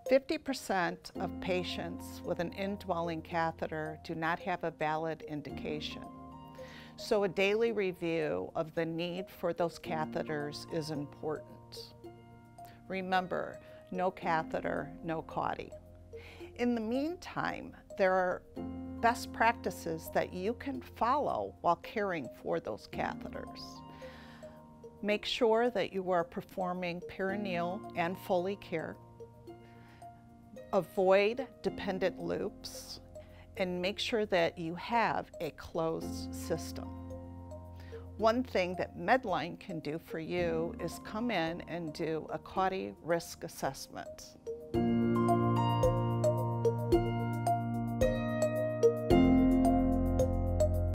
50% of patients with an indwelling catheter do not have a valid indication. So a daily review of the need for those catheters is important. Remember, no catheter, no cautie. In the meantime, there are best practices that you can follow while caring for those catheters. Make sure that you are performing perineal and Foley care. Avoid dependent loops and make sure that you have a closed system. One thing that Medline can do for you is come in and do a cautie risk assessment.